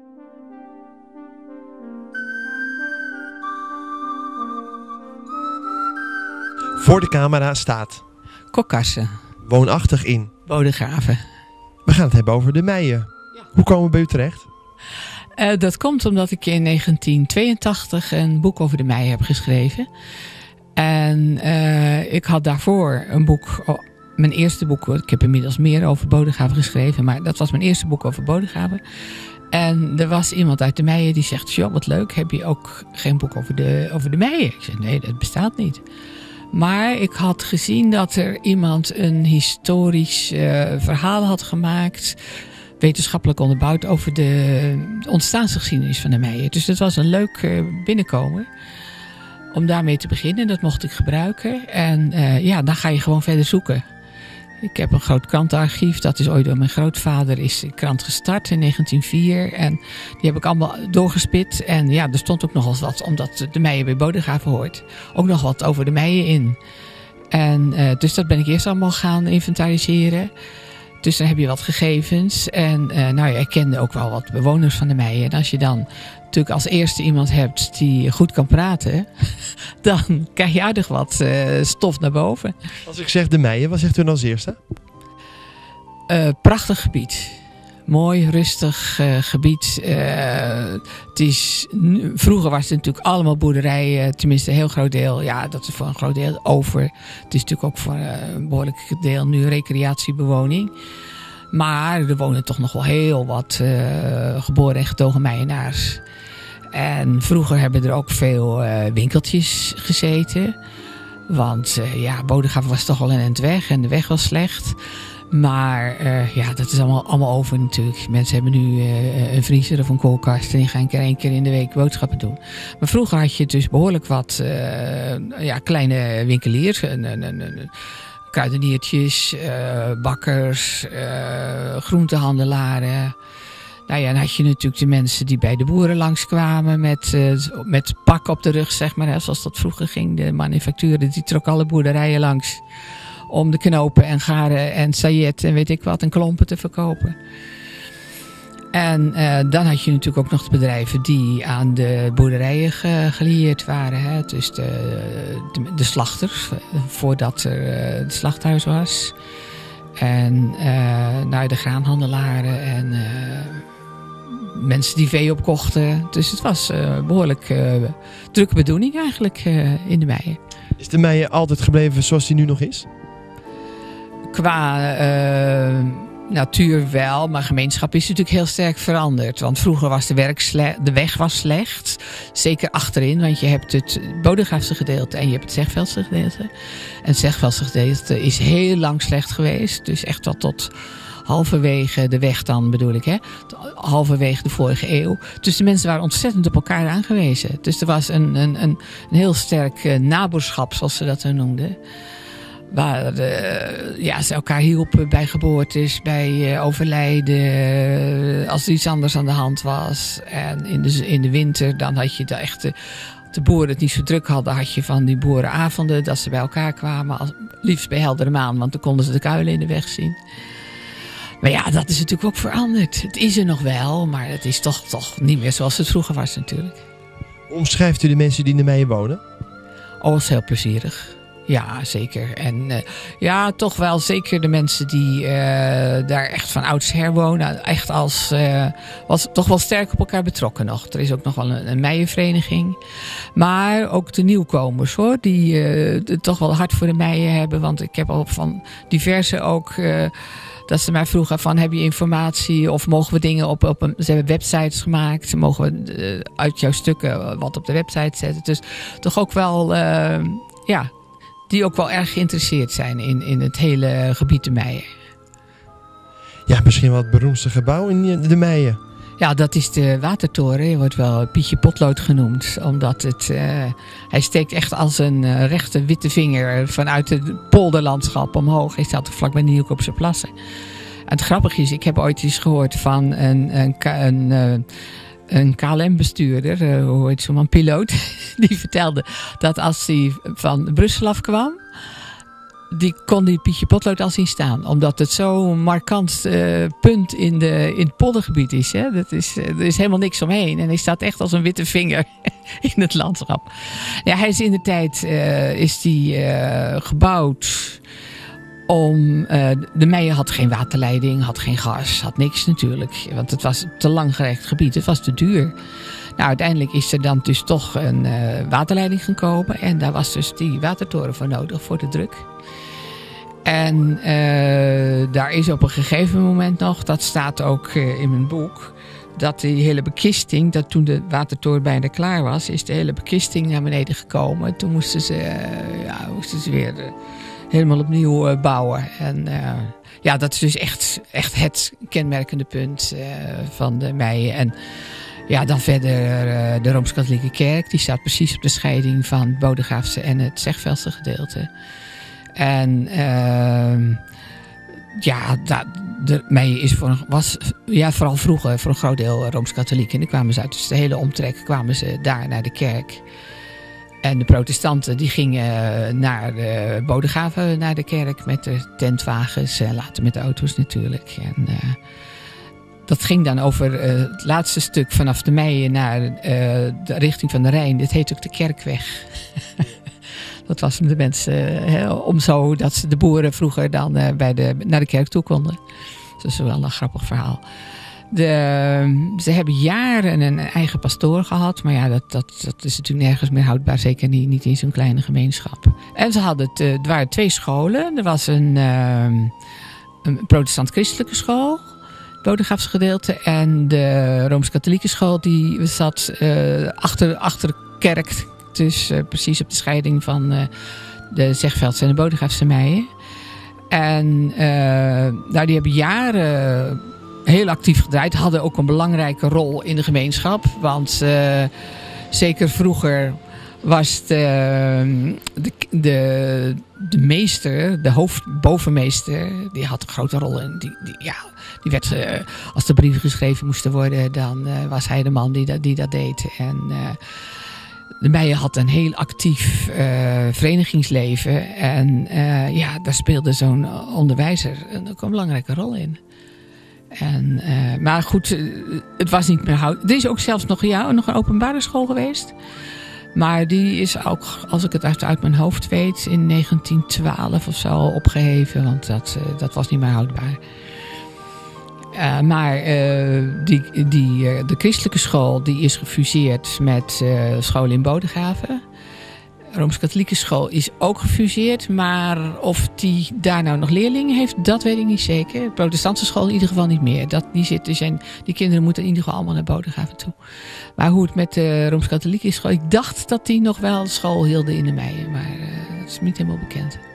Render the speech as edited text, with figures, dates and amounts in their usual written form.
Voor de camera staat Kokkassen. woonachtig in Bodegraven. We gaan het hebben over de Meijen. Ja. Hoe komen we bij u terecht? Dat komt omdat ik in 1982 een boek over de Meijen heb geschreven. En ik had daarvoor een boek, mijn eerste boek, ik heb inmiddels meer over Bodegraven geschreven, maar dat was mijn eerste boek over Bodegraven. En er was iemand uit de Meijen die zegt, joh, wat leuk, heb je ook geen boek over de Meijen? Ik zei, nee, dat bestaat niet. Maar ik had gezien dat er iemand een historisch verhaal had gemaakt, wetenschappelijk onderbouwd, over de ontstaansgeschiedenis van de Meijen. Dus dat was een leuk binnenkomen om daarmee te beginnen. Dat mocht ik gebruiken. En dan ga je gewoon verder zoeken. Ik heb een groot krantenarchief. Dat is ooit door mijn grootvader is de krant gestart in 1904. En die heb ik allemaal doorgespit. En ja, er stond ook nog eens wat, omdat de Meijen bij Bodegraven hoort, ook nog wat over de Meijen in. En dus dat ben ik eerst allemaal gaan inventariseren. Dus dan heb je wat gegevens. En ik kende ook wel wat bewoners van de Meijen. En als je dan natuurlijk als eerste iemand hebt die goed kan praten, dan krijg je aardig wat stof naar boven. Als ik zeg de Meijen, wat zegt u dan als eerste? Prachtig gebied. Mooi, rustig gebied. Vroeger was het natuurlijk allemaal boerderijen. Tenminste, een heel groot deel. Ja, dat is voor een groot deel over. Het is natuurlijk ook voor een behoorlijk deel nu recreatiebewoning. Maar er wonen toch nog wel heel wat geboren en getogen Meijenaars. En vroeger hebben er ook veel winkeltjes gezeten. Want Bodegraven was toch wel een eind weg en de weg was slecht. Maar dat is allemaal over natuurlijk. Mensen hebben nu een vriezer of een koelkast en die gaan één keer in de week boodschappen doen. Maar vroeger had je dus behoorlijk wat kleine winkeliers. Kruideniertjes, bakkers, groentehandelaren. Nou ja, dan had je natuurlijk de mensen die bij de boeren langskwamen met pak op de rug, zeg maar. Hè, zoals dat vroeger ging. De manufacturen, die trok alle boerderijen langs om de knopen en garen en saillet en weet ik wat en klompen te verkopen. En dan had je natuurlijk ook nog de bedrijven die aan de boerderijen gelieerd waren. Hè? Dus de slachters, voordat er het slachthuis was. En de graanhandelaren en mensen die vee opkochten. Dus het was behoorlijk drukke bedoeling eigenlijk in de Meijen. Is de Meijen altijd gebleven zoals die nu nog is? Qua natuur wel, maar gemeenschap is natuurlijk heel sterk veranderd. Want vroeger was de weg was slecht. Zeker achterin, want je hebt het Bodegraafse gedeelte en je hebt het Zegveldse gedeelte. En het Zegveldse gedeelte is heel lang slecht geweest. Dus echt tot halverwege de weg dan bedoel ik, hè? Halverwege de vorige eeuw. Dus de mensen waren ontzettend op elkaar aangewezen. Dus er was een heel sterk naboerschap, zoals ze dat zo noemden. Waar ze elkaar hielpen bij geboortes, bij overlijden, als er iets anders aan de hand was. En in de winter, dan had je de boeren het niet zo druk hadden, had je van die boerenavonden, dat ze bij elkaar kwamen, liefst bij heldere maan, want dan konden ze de kuilen in de weg zien. Maar ja, dat is natuurlijk ook veranderd. Het is er nog wel, maar het is toch niet meer zoals het vroeger was natuurlijk. Hoe omschrijft u de mensen die in de Meijen wonen? Oh, dat is heel plezierig. Ja, zeker. En toch wel zeker de mensen die daar echt van oudsher wonen. Echt was toch wel sterk op elkaar betrokken nog. Er is ook nog wel een Meijenvereniging. Maar ook de nieuwkomers hoor. Die toch wel hard voor de Meijen hebben. Want ik heb al van diverse ook dat ze mij vroegen van heb je informatie of mogen we dingen ze hebben websites gemaakt. Mogen we uit jouw stukken wat op de website zetten. Dus toch ook wel die ook wel erg geïnteresseerd zijn in het hele gebied de Meijen. Ja, misschien wel het beroemdste gebouw in de Meijen. Ja, dat is de Watertoren. Hij wordt wel Pietje Potlood genoemd. Omdat hij steekt echt als een rechte witte vinger vanuit het polderlandschap omhoog. Hij staat vlakbij Nieuwkoopse Plassen. En het grappige is, ik heb ooit eens gehoord van een KLM-bestuurder, hoe heet zo'n man, piloot, die vertelde dat als hij van Brussel afkwam, die kon die Pietje Potlood al zien staan. Omdat het zo'n markant punt in het poldergebied is. Hè? Er is helemaal niks omheen. En hij staat echt als een witte vinger in het landschap. Ja, hij is in de tijd gebouwd om... de Meijen had geen waterleiding, had geen gas, had niks natuurlijk. Want het was te langgerekt gebied, het was te duur. Nou, uiteindelijk is er dan dus toch een waterleiding gekomen. En daar was dus die watertoren voor nodig, voor de druk. En daar is op een gegeven moment nog, dat staat ook in mijn boek, dat die hele bekisting, dat toen de watertoren bijna klaar was, is de hele bekisting naar beneden gekomen. Toen moesten ze weer helemaal opnieuw bouwen. En dat is dus echt het kenmerkende punt van de Meijen. En ja, dan verder de Rooms-Katholieke Kerk. Die staat precies op de scheiding van het Bodegraafse en het Zegveldse gedeelte. En de Meijen was vooral vroeger voor een groot deel Rooms-Katholiek. En dan kwamen ze uit de hele omtrek daar naar de kerk. En de protestanten die gingen naar Bodegraven, naar de kerk met de tentwagens. Later met de auto's natuurlijk. En dat ging dan over het laatste stuk vanaf de Meijen naar de richting van de Rijn. Dit heet ook de Kerkweg. Dat was de mensen om zo dat de boeren vroeger dan naar de kerk toe konden. Dat is wel een grappig verhaal. Ze hebben jaren een eigen pastoor gehad. Maar ja, dat is natuurlijk nergens meer houdbaar. Zeker niet in zo'n kleine gemeenschap. En ze hadden er waren 2 scholen. Er was een protestant-christelijke school. Het Bodegraafse gedeelte. En de Rooms-Katholieke school die zat achter de kerk. Dus precies op de scheiding van de Zegveldse en de Bodegraafse Meijen. En die hebben jaren heel actief gedraaid. Hadden ook een belangrijke rol in de gemeenschap. Want zeker vroeger was de meester, de hoofdbovenmeester, die had een grote rol in. Die werd, als er brieven geschreven moesten worden, dan was hij de man die dat deed. En de Meijen had een heel actief verenigingsleven. En daar speelde zo'n onderwijzer ook een belangrijke rol in. Maar goed, het was niet meer houdbaar. Er is ook zelfs nog een openbare school geweest. Maar die is ook, als ik het uit mijn hoofd weet, in 1912 of zo opgeheven. Want dat was niet meer houdbaar. De christelijke school die is gefuseerd met scholen in Bodegraven. De Rooms-Katholieke school is ook gefuseerd. Maar of die daar nou nog leerlingen heeft, dat weet ik niet zeker. De protestantse school in ieder geval niet meer. Die kinderen moeten in ieder geval allemaal naar Bodegraven toe. Maar hoe het met de Rooms-Katholieke school... Ik dacht dat die nog wel school hielden in de Meijen. Maar dat is niet helemaal bekend.